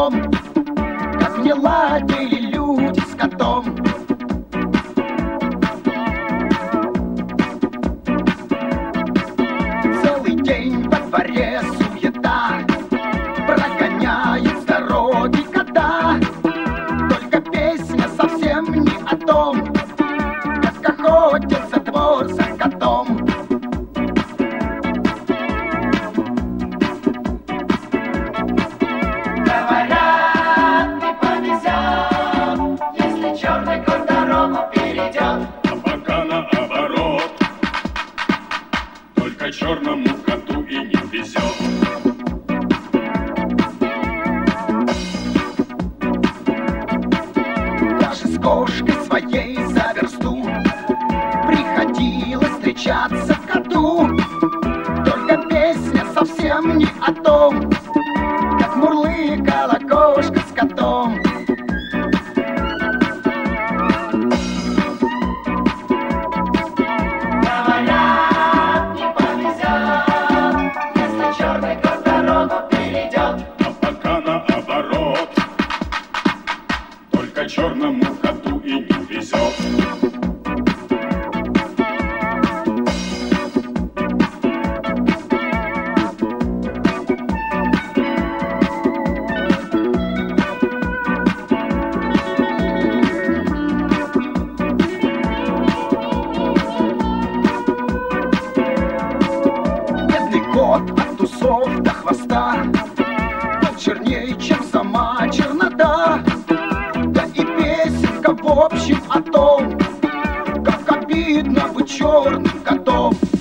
том, как не ладили люди с котом. Целый день во дворе суета, прогоняет с дороги кота. Только песня совсем не о том, как охотится двор за котом. Черному коту и не везет. Даже с кошкой своей за версту приходилось встречаться коту. Только песня совсем не о том, как мурлыкала кошка с котом. Черному коту и не везет. Бедный кот от усов до хвоста был черней, чем сама чернота. В общем о том, как обидно быть черным котом.